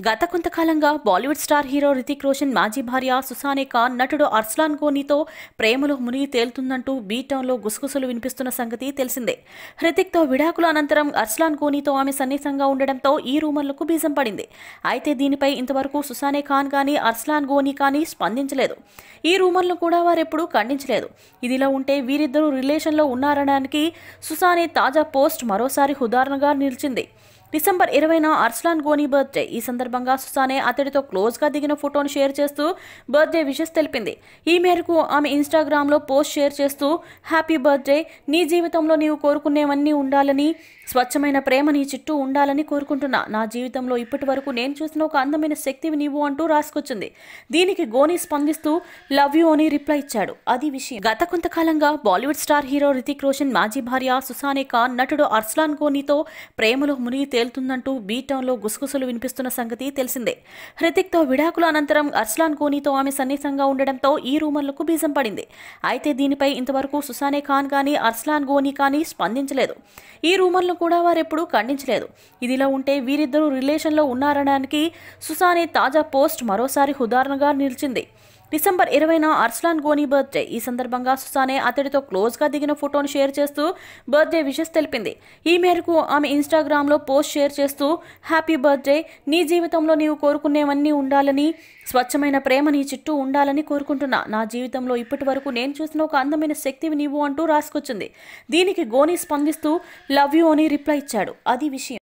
గత కొంతకాలంగా Bollywood star hero Hrithik Roshan మాజీ భార్య సుసానే ఖాన్ నటుడు అర్స్లాన్ గోనీతో ప్రేమలో మునిగి తేలుతుందంటూ బీటౌన్లో గుసగుసలు వినిపిస్తున్న సంగతి తెలిసిందే. హృతిక్తో విడాకుల అనంతరం అర్స్లాన్ గోనీతో ఆమె సన్నిహితంగా ఉండడంతో ఈ రూమర్లకు బీజం పడింది. అయితే దీనిపై ఇంతవరకు సుసానే ఖాన్ కానీ అర్స్లాన్ గోనీ కానీ స్పందించలేదు. ఈ రూమర్లను కూడా వారెప్పుడూ ఖండించలేదు. ఇదిలా ఉంటే వీరిద్దరూ రిలేషన్లో ఉన్నారనడానికి సుసానే తాజా పోస్ట్ మరోసారి ఉదాహరణగా నిలిచింది. డిసెంబర్ 20న అర్స్లాన్ గోనీ బర్త్డే. ఈ సందర్భంగా సుసానే అతడితో క్లోజ్గా దిగిన ఫోటోను షేర్ చేస్తూ బర్త్డే విషెస్ తెలిపింది. ఈ మేరకు ఆమె ఇన్స్టాగ్రామ్లో పోస్ట్ షేర్ చేస్తూ హ్యాపీ బర్త్డే, నీ జీవితంలో నీవు కోరుకునేవన్నీ ఉండాలని, స్వచ్ఛమైన ప్రేమ నీ చుట్టూ ఉండాలని కోరుకుంటున్నా. నా జీవితంలో ఇప్పటి వరకు నేను చూసిన ఒక అందమైన శక్తివి నీవు అంటూ రాసుకొచ్చింది. దీనికి గోనీ స్పందిస్తూ లవ్ యూ అని రిప్లై ఇచ్చాడు. అది విషయం. గత కొంతకాలంగా Bollywood star hero Hrithik Roshan మాజీ భార్య సుసానే ఖాన్ నటుడు అర్స్లాన్ గోనీతో ప్రేమలో మునిగి తేలుతుందంటూ బీటౌన్లో గుసగుసలు వినిపిస్తున్న సంగతి తెలిసిందే. హృతిక్తో విడాకుల అనంతరం అర్స్లాన్ గోనీతో ఆమె సన్నిహితంగా ఉండడంతో ఈ రూమర్లకు బీజం పడింది. అయితే దీనిపై ఇంతవరకు సుసానే ఖాన్ కానీ అర్స్లాన్ గోనీ కానీ స్పందించలేదు. ఈ రూమర్లను కూడా వారెప్పుడూ ఖండించలేదు. ఇదిలా ఉంటే వీరిద్దరూ రిలేషన్లో ఉన్నారనడానికి సుసానే తాజా పోస్ట్ మరోసారి ఉదాహరణగా నిలిచింది. డిసెంబర్ 20న అర్స్లాన్ గోనీ బర్త్డే. ఈ సందర్భంగా సుసానే అతడితో క్లోజ్గా దిగిన ఫోటోను షేర్ చేస్తూ బర్త్డే విషెస్ తెలిపింది. ఈ మేరకు ఆమె ఇన్స్టాగ్రామ్లో పోస్ట్ షేర్ చేస్తూ హ్యాపీ బర్త్డే, నీ జీవితంలో నీవు కోరుకునేవన్నీ ఉండాలని, స్వచ్ఛమైన ప్రేమ నీ చుట్టూ ఉండాలని కోరుకుంటున్నా. నా జీవితంలో ఇప్పటి వరకు నేను చూసిన ఒక అందమైన శక్తివి నీవు అంటూ రాసుకొచ్చింది. దీనికి గోనీ స్పందిస్తూ లవ్ యూ అని రిప్లై ఇచ్చాడు. అది విషయం.